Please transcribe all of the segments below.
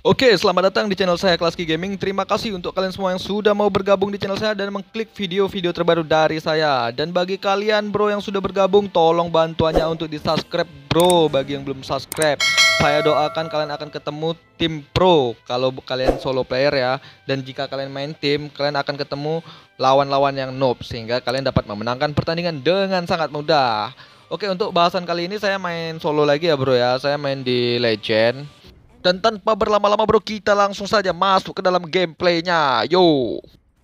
Oke, selamat datang di channel saya Klaski Gaming. Terima kasih untuk kalian semua yang sudah mau bergabung di channel saya dan mengklik video-video terbaru dari saya. Dan bagi kalian bro yang sudah bergabung, tolong bantuannya untuk di-subscribe bro. Bagi yang belum subscribe, saya doakan kalian akan ketemu tim pro kalau kalian solo player ya. Dan jika kalian main tim, kalian akan ketemu lawan-lawan yang noob sehingga kalian dapat memenangkan pertandingan dengan sangat mudah. Oke, untuk bahasan kali ini saya main solo lagi ya bro ya. Saya main di Legend. Dan tanpa berlama-lama bro, kita langsung saja masuk ke dalam gameplaynya. Yo.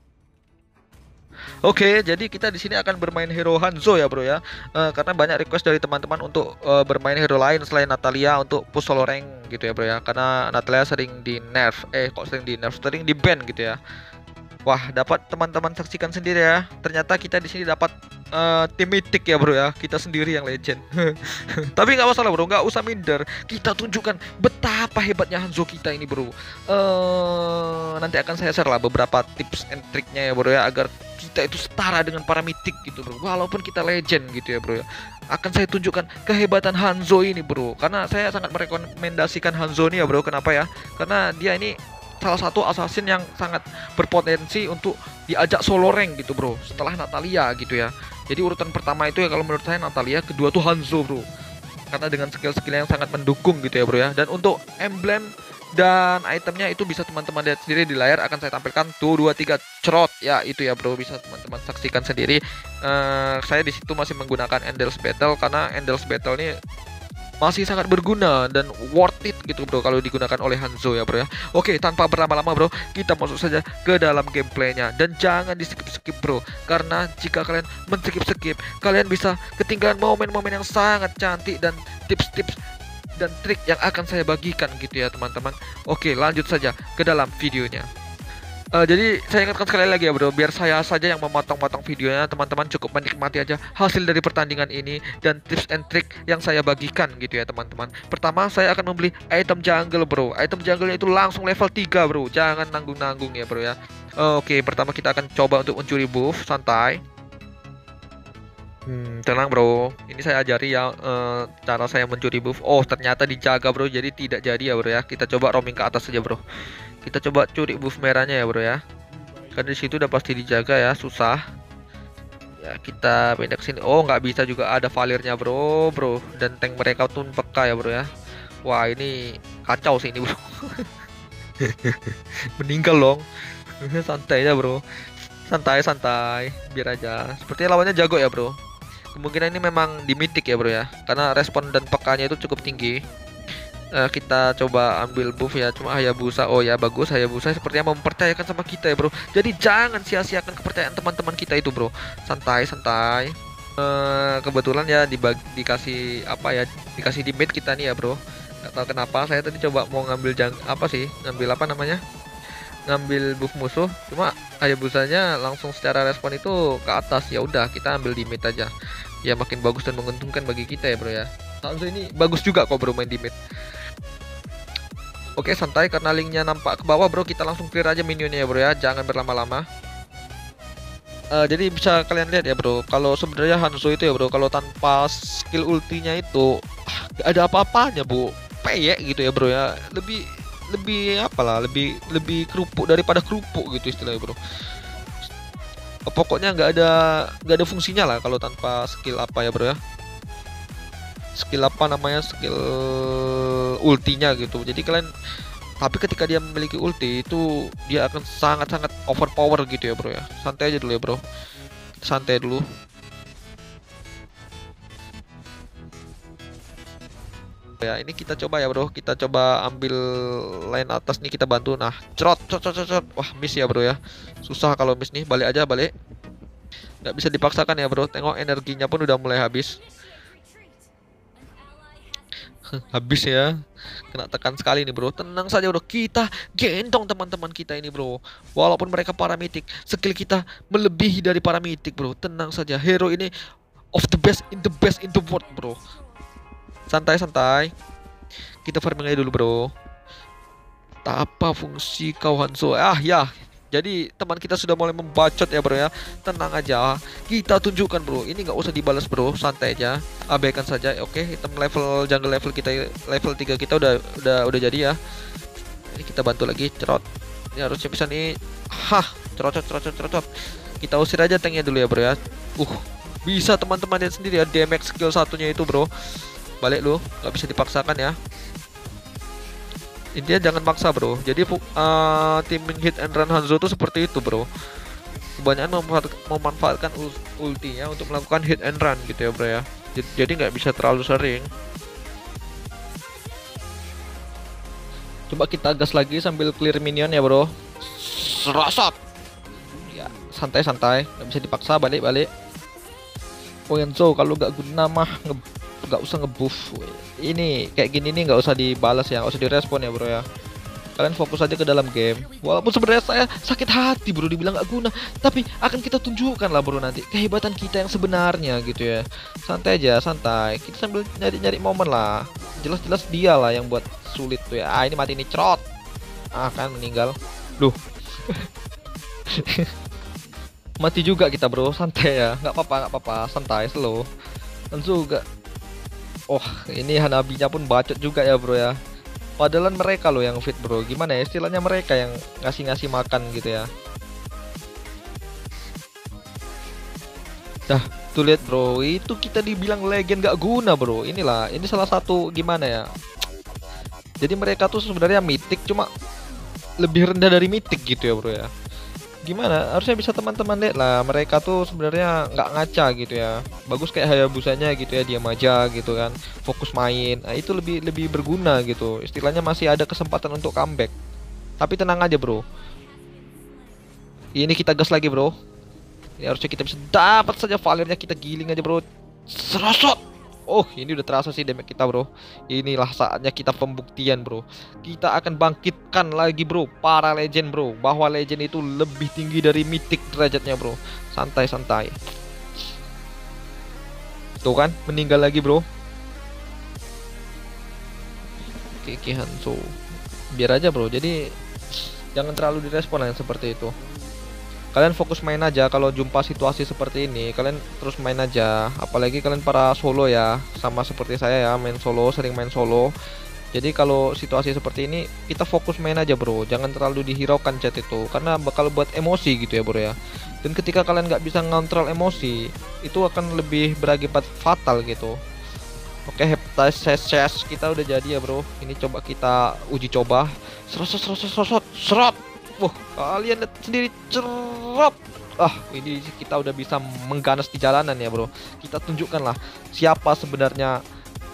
Oke, jadi kita di sini akan bermain hero Hanzo ya bro ya. Karena banyak request dari teman-teman untuk bermain hero lain selain Natalia untuk push solo rank gitu ya bro ya. Karena Natalia sering di nerf, sering di ban gitu ya. Wah, dapat teman-teman saksikan sendiri ya. Ternyata kita di sini dapat tim mythic ya bro ya. Kita sendiri yang legend. Tapi nggak masalah bro, nggak usah minder. Kita tunjukkan betapa hebatnya Hanzo kita ini bro. Nanti akan saya share lah beberapa tips and triknya ya bro ya, agar kita itu setara dengan para mythic gitu bro. Walaupun kita legend gitu ya bro ya. Akan saya tunjukkan kehebatan Hanzo ini bro. Karena saya sangat merekomendasikan Hanzo ini ya bro. Kenapa ya? Karena dia ini salah satu assassin yang sangat berpotensi untuk diajak solo rank gitu bro, setelah Natalia gitu ya. Jadi urutan pertama itu ya kalau menurut saya Natalia, kedua tuh Hanzo bro, karena dengan skill-skill yang sangat mendukung gitu ya bro ya. Dan untuk emblem dan itemnya itu bisa teman-teman lihat sendiri di layar, akan saya tampilkan tuh 2 3 cerot ya, itu ya bro, bisa teman-teman saksikan sendiri. Saya di situ masih menggunakan Endless Battle karena Endless Battle ini masih sangat berguna dan worth it gitu bro kalau digunakan oleh Hanzo ya bro ya. Oke, tanpa berlama-lama bro, kita masuk saja ke dalam gameplaynya. Dan jangan di skip-skip bro, karena jika kalian men-skip-skip, kalian bisa ketinggalan momen-momen yang sangat cantik dan tips-tips dan trik yang akan saya bagikan gitu ya teman-teman. Oke, lanjut saja ke dalam videonya. Jadi saya ingatkan sekali lagi ya bro, biar saya saja yang memotong-motong videonya, teman-teman cukup menikmati aja hasil dari pertandingan ini dan tips and trick yang saya bagikan gitu ya teman-teman. Pertama, saya akan membeli item jungle bro. Item jungle itu langsung level 3 bro, jangan nanggung-nanggung ya bro ya. Oke, pertama kita akan coba untuk mencuri buff, santai. Tenang bro, ini saya ajari ya cara saya mencuri buff. Oh, ternyata dijaga bro, jadi tidak jadi ya bro ya. Kita coba roaming ke atas saja bro. Kita coba curi buff merahnya ya bro ya. Karena di situ udah pasti dijaga ya, susah. Ya kita pindah ke sini. Oh, nggak bisa juga, ada valirnya bro. Dan tank mereka tuh peka ya bro ya. Wah, ini kacau sih ini bro. Meninggal dong. Santai aja bro. Santai, biar aja. Sepertinya lawannya jago ya bro. Kemungkinan ini memang di mythic ya bro ya, karena respon dan pekanya itu cukup tinggi. Kita coba ambil buff ya, cuma Hayabusa. Oh ya bagus, Hayabusa sepertinya mempercayakan sama kita ya bro. Jadi jangan sia-siakan kepercayaan teman-teman kita itu bro. Santai. Kebetulan ya dikasih apa ya, dikasih di mid kita nih ya bro. Gak tahu kenapa saya tadi coba mau ngambil ngambil apa namanya, ngambil buff musuh, cuma Hayabusanya langsung secara respon itu ke atas. Ya udah, kita ambil di mid aja. Ya makin bagus dan menguntungkan bagi kita ya bro ya. Hanzo ini bagus juga kok bro main di mid. Oke, santai, karena linknya nampak ke bawah bro, kita langsung clear aja minionnya ya bro ya, jangan berlama-lama. Jadi bisa kalian lihat ya bro, kalau sebenarnya Hanzo itu ya bro, kalau tanpa skill ultinya itu gak ada apa-apanya bu, peyek gitu ya bro ya, lebih apalah, lebih kerupuk daripada kerupuk gitu istilahnya bro. Pokoknya nggak ada fungsinya lah kalau tanpa skill apa ya bro ya, skill apa namanya, skill ultinya gitu. Jadi kalian, tapi ketika dia memiliki ulti itu dia akan sangat-sangat overpower gitu ya bro ya. Santai aja dulu ya bro, santai dulu. Ya ini kita coba ya bro, kita coba ambil line atas nih, kita bantu. Nah, cerot. Wah, miss ya bro ya, susah kalau miss nih. Balik aja, balik, nggak bisa dipaksakan ya bro. Tengok energinya pun udah mulai habis. Habis ya, kena tekan sekali nih bro. Tenang saja bro, kita gendong teman-teman kita ini bro. Walaupun mereka para mythic, skill kita melebihi dari para mythic bro. Tenang saja, hero ini of the best in the world bro. Santai, kita farming aja dulu bro. Tak apa fungsi kau Hanzo. Ya, jadi teman kita sudah mulai membacot ya bro ya. Tenang aja, kita tunjukkan bro. Ini nggak usah dibalas bro, santai aja, abaikan saja. Oke, item level jungle level kita level 3 kita udah jadi ya. Ini kita bantu lagi, cerot. Ini harusnya bisa nih. Hah, cerocot, cerocot, cerocot. Kita usir aja tanknya dulu ya bro ya. Bisa teman-teman lihat sendiri ya, DMX skill satunya itu bro. Balik lu, nggak bisa dipaksakan ya. Intinya jangan paksa bro. Jadi timing hit and run Hanzo tuh seperti itu bro. Kebanyakan memanfaatkan ultinya untuk melakukan hit and run gitu ya bro ya. Jadi nggak bisa terlalu sering. Coba kita gas lagi sambil clear minion ya bro. Serasat. Ya santai-santai, nggak bisa dipaksa, balik-balik. Oh Enzo, kalau nggak guna mah nggak usah ngebuff. Ini kayak gini nih nggak usah dibalas ya, nggak usah direspon ya bro ya. Kalian fokus aja ke dalam game. Walaupun sebenarnya saya sakit hati bro dibilang nggak guna, tapi akan kita tunjukkan lah bro nanti kehebatan kita yang sebenarnya gitu ya. Santai aja, santai. Kita sambil nyari-nyari momen lah. Jelas-jelas dia lah yang buat sulit tuh ya. Ini mati nih, cerot. Kan meninggal. Duh. Mati juga kita bro, santai ya. Nggak apa-apa, nggak apa-apa, santai, slow. Langsung juga. Oh, ini Hanabinya pun bacot juga ya bro ya. Padahal mereka loh yang fit bro. Gimana ya istilahnya, mereka yang ngasih makan gitu ya. Dah, tuh lihat bro, itu kita dibilang legend gak guna bro. Inilah, ini salah satu gimana ya. Jadi mereka tuh sebenarnya mythic, cuma lebih rendah dari mythic gitu ya bro ya. Gimana? Harusnya bisa teman-teman lihat lah, mereka tuh sebenarnya nggak ngaca gitu ya. Bagus kayak Hayabusanya gitu ya, diam aja gitu kan, fokus main. Nah, itu lebih berguna gitu. Istilahnya masih ada kesempatan untuk comeback. Tapi tenang aja bro. Ini kita gas lagi bro. Ini harusnya kita bisa dapat saja Valernya, kita giling aja bro. Serosot. Oh, ini udah terasa sih damage kita bro. Inilah saatnya kita pembuktian bro. Kita akan bangkitkan lagi bro para legend bro, bahwa legend itu lebih tinggi dari mythic derajatnya bro. Santai-santai. Tuh kan, meninggal lagi bro. Oke, Hanzo. Biar aja bro, jadi jangan terlalu direspon yang seperti itu. Kalian fokus main aja. Kalau jumpa situasi seperti ini, kalian terus main aja. Apalagi kalian para solo ya, sama seperti saya ya, main solo, sering main solo. Jadi kalau situasi seperti ini, kita fokus main aja bro. Jangan terlalu dihiraukan chat itu, karena bakal buat emosi gitu ya bro ya. Dan ketika kalian nggak bisa ngontrol emosi, itu akan lebih berakibat fatal gitu. Oke, hepatitis kita udah jadi ya bro. Ini coba kita uji coba. Serot. Wah, kalian lihat sendiri, cerop. Ini kita udah bisa mengganas di jalanan ya bro. Kita tunjukkan lah siapa sebenarnya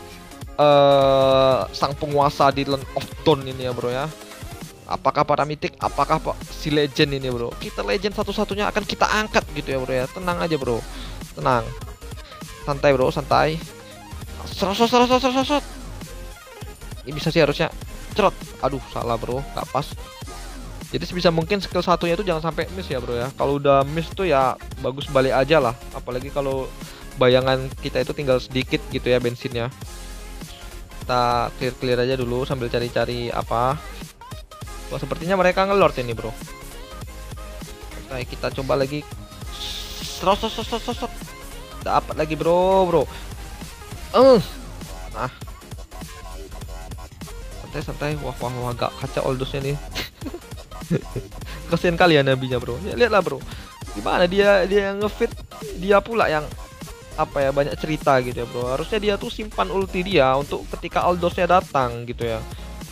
sang penguasa di Land of Dawn ini ya bro ya. Apakah para mythic, apakah si legend ini bro. Kita legend satu-satunya akan kita angkat gitu ya bro ya. Tenang aja bro, tenang, santai bro, santai. Serosot. Ini bisa sih harusnya, cerot. Aduh, salah bro, nggak pas. Jadi sebisa mungkin skill satunya itu jangan sampai miss ya bro ya. Kalau udah miss tuh ya bagus balik aja lah. Apalagi kalau bayangan kita itu tinggal sedikit gitu ya bensinnya. Kita clear aja dulu sambil cari-cari apa. Wah, sepertinya mereka ngelord ini bro. Oke, kita coba lagi. Serosot. Dapat lagi bro. Nah, santai. Wah, agak kacau oldosnya nih. Kasian kalian nabinya bro ya, lihatlah bro gimana dia yang ngefit, dia pula yang apa ya, banyak cerita gitu ya bro. Harusnya dia tuh simpan ulti dia untuk ketika Aldosnya datang gitu ya.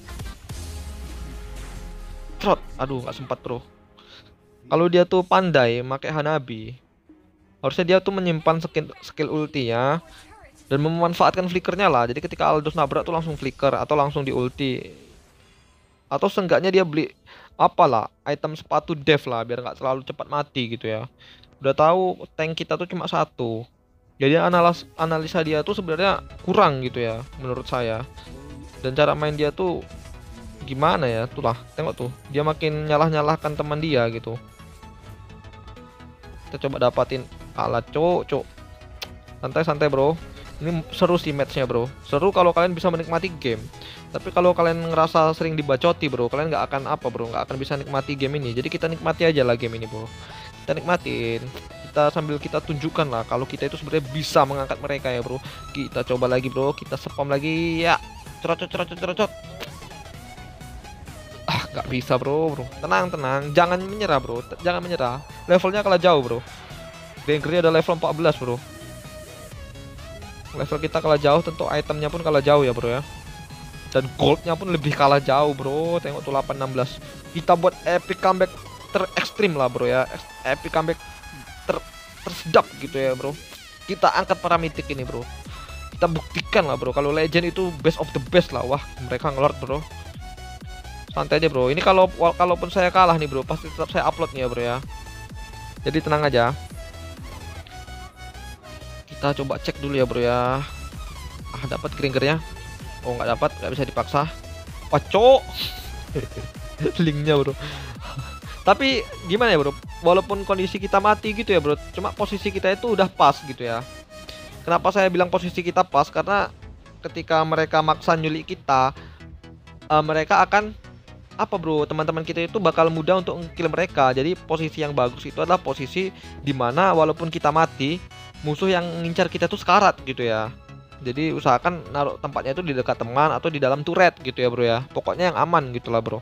Trot, aduh nggak sempat bro. Kalau dia tuh pandai pakai Hanabi, harusnya dia tuh menyimpan skill ultinya dan memanfaatkan flickernya lah. Jadi ketika Aldos nabrak tuh langsung flicker atau langsung di ulti, atau seenggaknya dia beli apalah item sepatu dev lah biar nggak terlalu cepat mati gitu ya. Udah tahu tank kita tuh cuma satu, jadi analisa dia tuh sebenarnya kurang gitu ya menurut saya. Dan cara main dia tuh gimana ya, tuh lah tengok tuh, dia makin nyalahkan teman dia gitu. Kita coba dapatin cok. Santai bro. Ini seru sih matchnya bro. Seru kalau kalian bisa menikmati game. Tapi kalau kalian ngerasa sering dibacoti bro, kalian nggak akan nggak akan bisa nikmati game ini. Jadi kita nikmati aja lah game ini bro. Kita nikmatin. Kita sambil kita tunjukkan lah kalau kita itu sebenarnya bisa mengangkat mereka ya bro. Kita coba lagi bro. Kita spam lagi ya. Cerocot. Nggak bisa bro. Tenang tenang, jangan menyerah bro, jangan menyerah. Levelnya kalah jauh bro. Grangernya ada level 14 bro. Level kita kalah jauh, tentu itemnya pun kalah jauh ya bro ya. Dan goldnya pun lebih kalah jauh bro. Tengok tuh 816. Kita buat epic comeback terekstrim lah bro ya. Epic comeback tersedap gitu ya bro. Kita angkat para mitik ini bro. Kita buktikan lah bro kalau legend itu best of the best lah. Wah mereka ngelord bro. Santai aja bro. Ini kalaupun saya kalah nih bro, pasti tetap saya upload nih ya bro ya. Jadi tenang aja. Kita coba cek dulu ya bro ya. Dapat gringernya. Oh nggak dapat, nggak bisa dipaksa. Wah cok. Linknya bro. Tapi gimana ya bro, walaupun kondisi kita mati gitu ya bro, cuma posisi kita itu udah pas gitu ya. Kenapa saya bilang posisi kita pas? Karena ketika mereka maksa nyulik kita, mereka akan apa bro, teman-teman kita itu bakal mudah untuk nge-kill mereka. Jadi posisi yang bagus itu adalah posisi dimana walaupun kita mati, musuh yang ngincar kita tuh sekarat gitu ya. Jadi usahakan naruh tempatnya itu di dekat teman atau di dalam turret gitu ya bro ya. Pokoknya yang aman gitulah bro.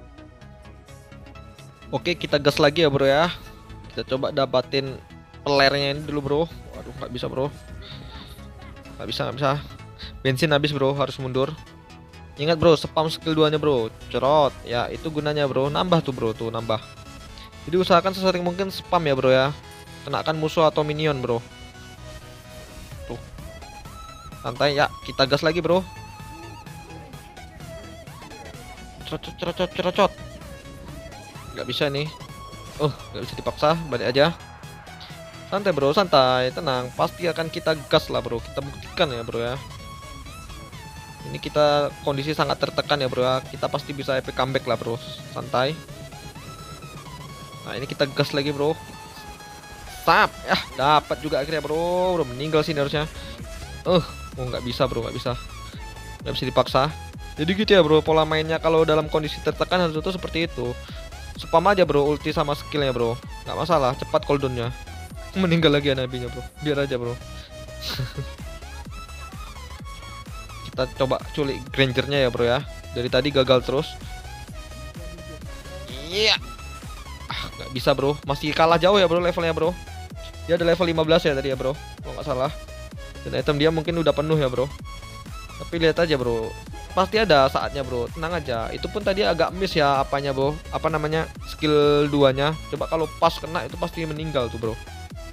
Oke kita gas lagi ya bro ya. Kita coba dapatin pelernya ini dulu bro. Waduh nggak bisa bro. Nggak bisa. Bensin habis bro, harus mundur. Ingat bro, spam skill 2 nya bro. Cerot. Ya itu gunanya bro. Nambah tuh bro, tuh nambah. Jadi usahakan sesering mungkin spam ya bro ya. Kenakan musuh atau minion bro. Tuh. Santai ya, kita gas lagi bro. Cerot. Nggak bisa nih. Nggak bisa dipaksa, balik aja. Santai bro, santai, tenang. Pasti akan kita gas lah bro. Kita buktikan ya bro ya. Ini kita kondisi sangat tertekan ya bro ya. Kita pasti bisa epic comeback lah bro. Santai. Nah ini kita gas lagi bro. Tap. Dapat juga akhirnya bro. Udah meninggal sini harusnya. Nggak bisa bro, nggak bisa dipaksa. Jadi gitu ya bro, pola mainnya kalau dalam kondisi tertekan harus itu seperti itu. Spam aja bro, ulti sama skillnya bro. Nggak masalah, cepat cooldownnya. Meninggal lagi nabinya bro. Biar aja bro. Kita coba culik Grangernya ya bro ya. Dari tadi gagal terus. Iya. Nggak bisa bro. Masih kalah jauh ya bro levelnya bro. Dia ada level 15 ya tadi ya bro, kalau nggak salah. Dan item dia mungkin udah penuh ya bro. Tapi lihat aja bro, pasti ada saatnya bro. Tenang aja. Itu pun tadi agak miss ya apanya bro. Apa namanya, skill 2 nya. Coba kalau pas kena itu pasti meninggal tuh bro.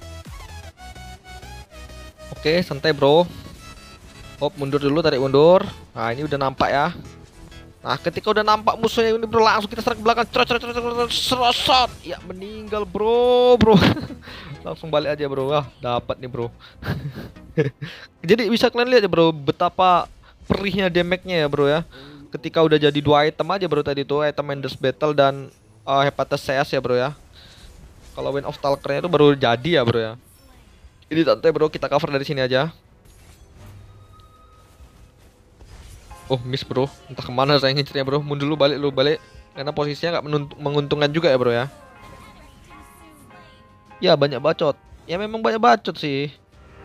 Oke santai bro. Mundur dulu, tarik mundur. Nah ini udah nampak ya. Nah ketika udah nampak musuhnya ini bro, langsung kita serang ke belakang. Serosot. Ya meninggal bro. Langsung balik aja bro. Dapat nih bro. Jadi bisa kalian lihat ya bro, betapa perihnya damage-nya ya bro ya. Ketika udah jadi 2 item aja bro tadi tuh, item Endless Battle dan Hephaestus CS ya bro ya. Kalau Wind of Talker-nya itu baru jadi ya bro ya. Ini santai bro, kita cover dari sini aja. Miss bro, entah kemana saya ngincernya bro. Mundur dulu, balik. Karena posisinya nggak menguntungkan juga ya bro ya. Ya banyak bacot. Ya memang banyak bacot sih.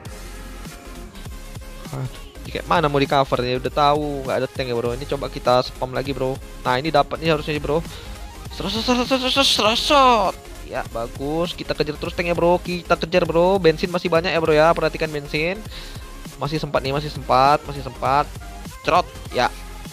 Kayak mana mau di cover ya, udah tahu nggak ada tank ya bro. Ini coba kita spam lagi bro. Nah ini dapat nih harusnya bro. Serosot. Ya bagus, kita kejar terus tanknya bro. Kita kejar bro. Bensin masih banyak ya bro ya. Perhatikan bensin. Masih sempat. Cerot ya.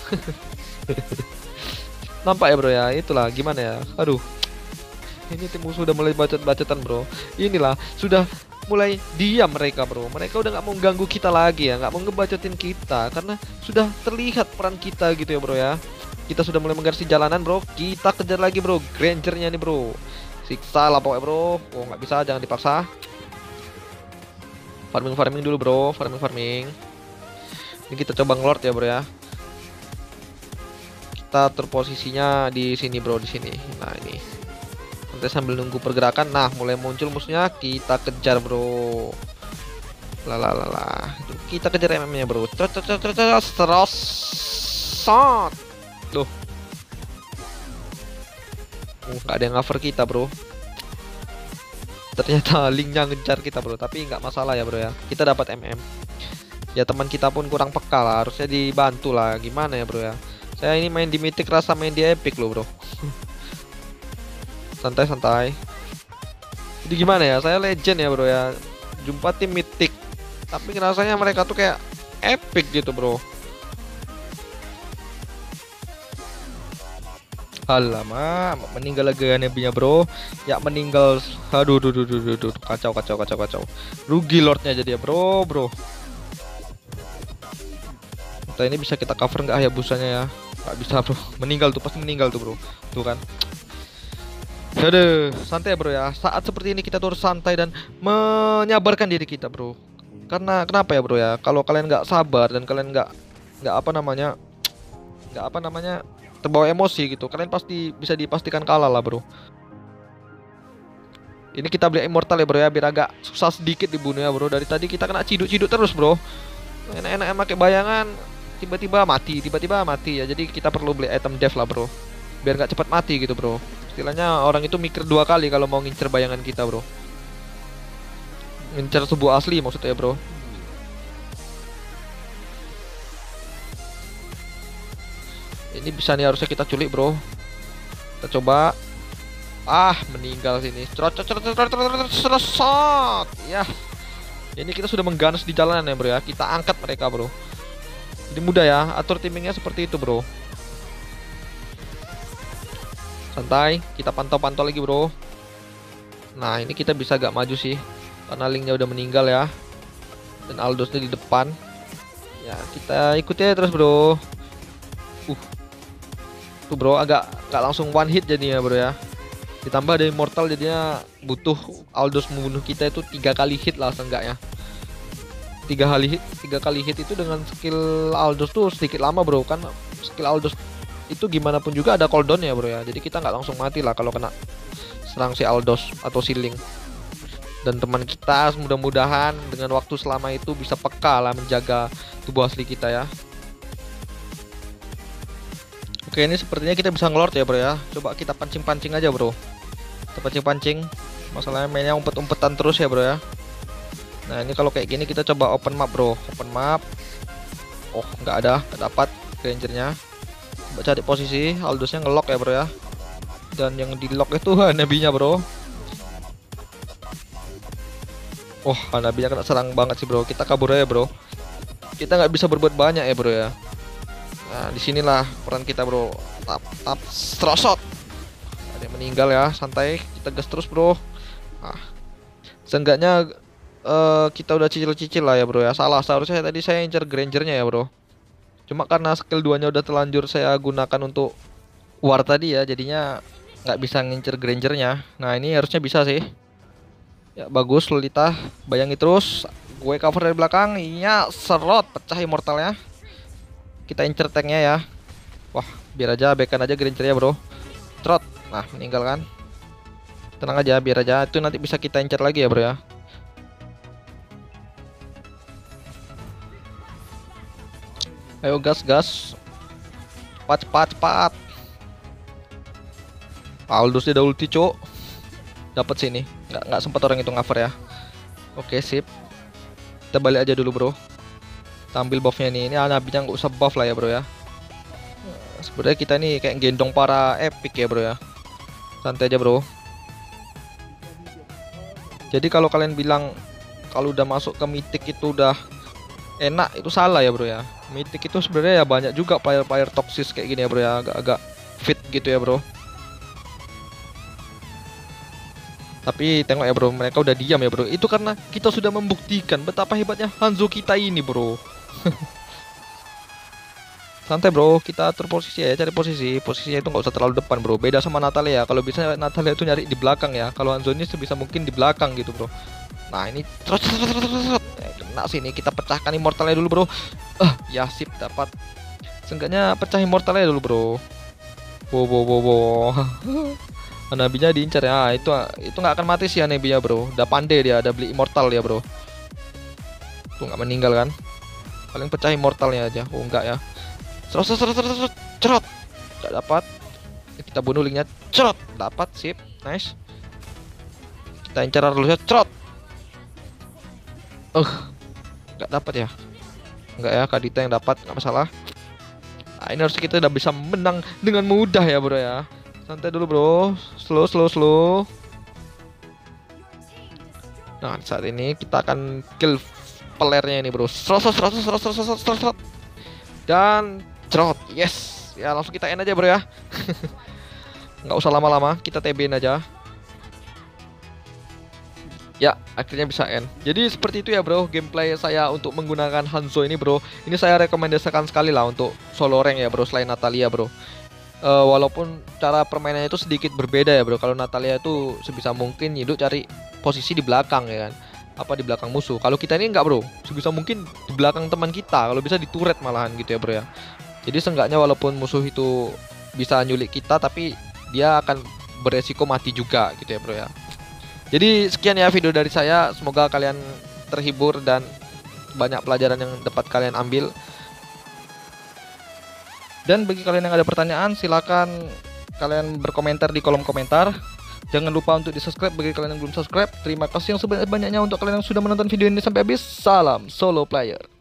Nampak ya bro ya. Itulah gimana ya. Aduh. Ini tim musuh udah mulai bacot-bacotan bro. Inilah sudah mulai diam mereka bro. Mereka udah nggak mau ganggu kita lagi ya, nggak mau ngebacotin kita karena sudah terlihat peran kita gitu ya bro ya. Kita sudah mulai menggaris jalanan bro. Kita kejar lagi bro, Grangernya nih bro. Siksa lah pokoknya bro. Nggak bisa, jangan dipaksa. Farming dulu bro, farming. Ini kita coba ngelord ya bro ya. Kita terposisinya di sini bro, di sini. Nah ini. Nanti sambil nunggu pergerakan. Nah mulai muncul musuhnya, kita kejar bro. Kita kejar MM-nya bro. Serosot. Tuh. Gak ada yang cover kita bro. Ternyata linknya ngejar kita bro. Tapi nggak masalah ya bro ya. Kita dapat MM. Ya teman kita pun kurang peka lah. Harusnya dibantu lah. Gimana ya bro ya. Saya ini main di Mythic rasa main di Epic loh bro. Santai-santai. Jadi gimana ya? Saya legend ya, bro ya. Jumpa tim mythic. Tapi rasanya mereka tuh kayak epic gitu, bro. Alamak, meninggal lagi Nebinya, bro. Ya meninggal. Aduh, kacau, kacau, kacau, kacau. Rugi lordnya jadi ya, bro. Kita ini bisa kita cover nggak Hayabusanya ya? Nggak bisa, bro. Meninggal tuh, pasti meninggal tuh, bro. Tuh kan. Aduh, santai ya, bro ya. Saat seperti ini kita tuh harus santai dan menyabarkan diri kita, bro. Karena kenapa ya, bro ya? Kalau kalian nggak sabar dan kalian nggak apa namanya terbawa emosi gitu, kalian pasti bisa dipastikan kalah lah, bro. Ini kita beli immortal ya, bro ya, biar agak susah sedikit dibunuh ya, bro. Dari tadi kita kena ciduk-ciduk terus, bro. Enak-enak pakai bayangan, tiba-tiba mati ya. Jadi kita perlu beli item dev lah, bro, biar nggak cepat mati gitu, bro. Istilahnya orang itu mikir dua kali kalau mau ngincer bayangan kita, bro. Ngincer sebuah asli maksudnya, bro. Ini bisa nih, harusnya kita culik, bro. Kita coba. Meninggal sini. Serosot. Ya. Ini kita sudah mengganas di jalanan ya, bro ya. Kita angkat mereka, bro. Jadi mudah ya, atur timingnya seperti itu, bro. Santai, kita pantau-pantau lagi, bro. Nah, ini kita bisa gak maju sih, karena linknya udah meninggal ya. Dan Aldosnya di depan. Ya, kita ikuti aja terus, bro. Tuh, bro, agak gak langsung one hit jadinya, bro ya. Ditambah ada immortal, jadinya butuh Aldos membunuh kita itu 3 kali hit lah seenggaknya. 3 kali hit itu dengan skill Aldos tuh sedikit lama, bro. Kan skill Aldos itu gimana pun juga ada cooldown ya, bro ya. Jadi kita nggak langsung mati lah kalau kena serang si Aldos atau si Link. Dan teman kita mudah-mudahan dengan waktu selama itu bisa peka lah menjaga tubuh asli kita ya. Oke, ini sepertinya kita bisa ngelord ya, bro ya. Coba kita pancing-pancing aja, bro. Kita pancing-pancing. Masalahnya mainnya umpet-umpetan terus ya, bro ya. Nah, ini kalau kayak gini kita coba open map, bro. Open map. Oh, nggak dapat rangernya. Coba cari posisi, Aldosnya ngelock ya, bro ya. Dan yang di lock itu Hanabinya, bro. Oh, Hanabinya kena serang banget sih, bro. Kita kabur aja, bro. Kita nggak bisa berbuat banyak ya, bro ya. Nah, disinilah peran kita, bro. Tap serosot. Ada yang meninggal ya, santai. Kita gas terus, bro. Seenggaknya kita udah cicil-cicil lah ya, bro ya. Seharusnya tadi saya incer Grangernya ya, bro. Cuma karena skill 2-nya udah terlanjur saya gunakan untuk war tadi ya, jadinya nggak bisa ngincer Grangernya. Nah, ini harusnya bisa sih. Ya, bagus Lolita. Bayangi terus. Gue cover dari belakang. Iya, serot. Pecah immortalnya. Kita incer tanknya ya. Wah, biar aja, backan aja Grangernya, bro. Trot. Nah, meninggal kan. Tenang aja, biar aja. Itu nanti bisa kita incer lagi ya, bro ya. Ayo gas. Cepat. Aldous dia udah ulti, cok. Dapat sini. Nggak sempat orang itu cover ya. Oke, sip. Kita balik aja dulu, bro. Kita ambil buffnya nih. Ini Hanabinya nggak usah buff lah ya, bro ya. Sebenarnya kita nih kayak gendong para epic ya, bro ya. Santai aja, bro. Jadi kalau kalian bilang kalau udah masuk ke mythic itu udah enak, itu salah ya, bro ya. Mythic itu sebenarnya ya banyak juga player-player toksis kayak gini ya, bro ya. Agak fit gitu ya, bro. Tapi tengok ya, bro, mereka udah diam ya, bro. Itu karena kita sudah membuktikan betapa hebatnya Hanzo kita ini, bro. Santai, bro, kita atur posisi ya, cari posisi. Posisinya itu nggak usah terlalu depan, bro. Beda sama Natalia. Kalau bisa Natalia itu nyari di belakang ya. Kalau Hanzo ini sebisa mungkin di belakang gitu, bro. Nah, ini kena sini, kita pecahkan immortalnya dulu, bro. Ya sip, dapat. Seenggaknya pecah immortalnya dulu, bro. Wow. Hanabinya diincar ya. Itu nggak akan mati sih Hanabinya, bro. Udah pandai dia, ada beli immortal ya, bro. Tuh nggak meninggal kan? Paling pecah immortalnya aja. Oh enggak ya. Cerot. Nggak dapat. Kita bunuh linknya. Cerot. Dapat, sip. Nice. Kita incar Arlusnya. Cerot. Nggak dapat ya. Enggak ya, Kadita yang dapat, nggak masalah. Nah, ini harus kita udah bisa menang dengan mudah ya, bro ya. Santai dulu bro, slow. Nah saat ini kita akan kill playernya ini bro. Serot. Dan cerot, yes. Ya langsung kita end aja bro ya. Nggak usah lama-lama, kita TB-in aja. Ya, akhirnya bisa end. Jadi seperti itu ya bro, gameplay saya untuk menggunakan Hanzo ini bro. Ini saya rekomendasikan sekali lah untuk solo rank ya bro, selain Natalia bro. Walaupun cara permainannya itu sedikit berbeda ya bro. Kalau Natalia itu sebisa mungkin hidup cari posisi di belakang ya kan, apa di belakang musuh. Kalau kita ini enggak bro, sebisa mungkin di belakang teman kita. Kalau bisa di turret malahan gitu ya bro ya. Jadi seenggaknya walaupun musuh itu bisa nyulik kita, tapi dia akan beresiko mati juga gitu ya bro ya. Jadi sekian ya video dari saya, semoga kalian terhibur dan banyak pelajaran yang dapat kalian ambil. Dan bagi kalian yang ada pertanyaan, silakan kalian berkomentar di kolom komentar. Jangan lupa untuk di subscribe bagi kalian yang belum subscribe. Terima kasih yang sebanyak-banyaknya untuk kalian yang sudah menonton video ini sampai habis. Salam solo player.